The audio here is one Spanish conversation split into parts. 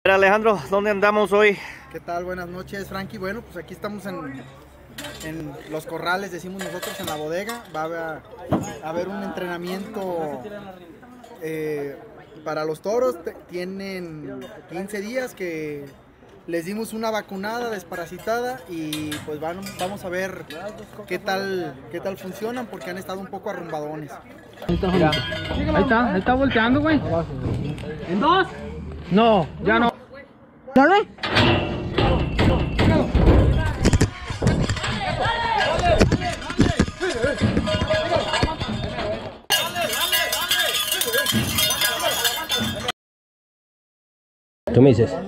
Alejandro, ¿dónde andamos hoy? ¿Qué tal? Buenas noches, Frankie. Bueno, pues aquí estamos en los corrales, decimos nosotros, en la bodega. Va a haber un entrenamiento para los toros. Tienen 15 días que les dimos una vacunada desparasitada y pues vamos a ver qué tal funcionan, porque han estado un poco arrumbadones. Mira, ahí está volteando, güey. ¿En dos? No, ya no. ¿Dale? ¿Qué me dices?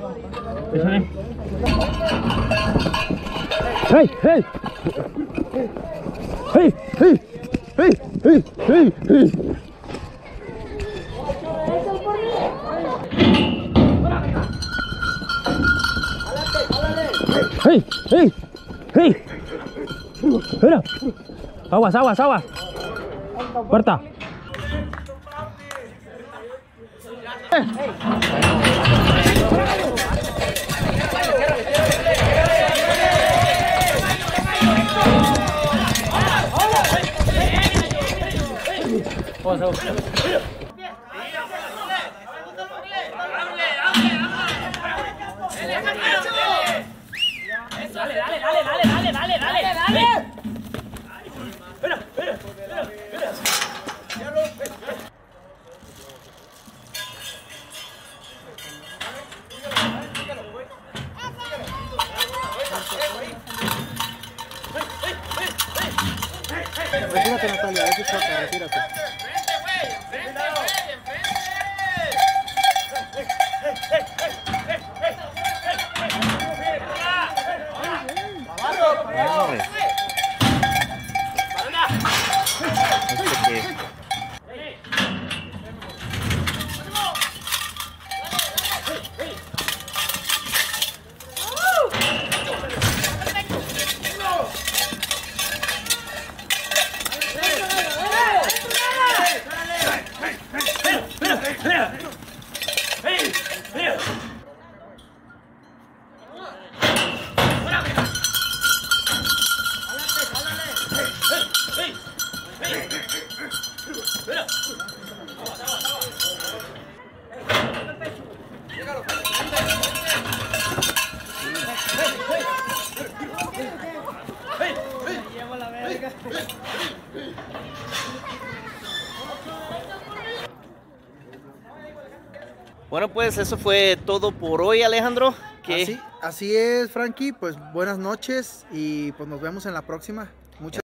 ¡Hey! ¡Hey! ¡Hey! ¡Hey! ¡Hey! ¡Hey! ¡Hey! ¡Hey! ¡Hey! ¡Hey! ¡Hey! ¡Mira! ¡Aguas, aguas, aguas! ¡Puerta! Dale. Retírate, Natalia, es choca, retírate. Bueno, pues eso fue todo por hoy, Alejandro. Así es, Frankie. Pues buenas noches y pues nos vemos en la próxima. Muchas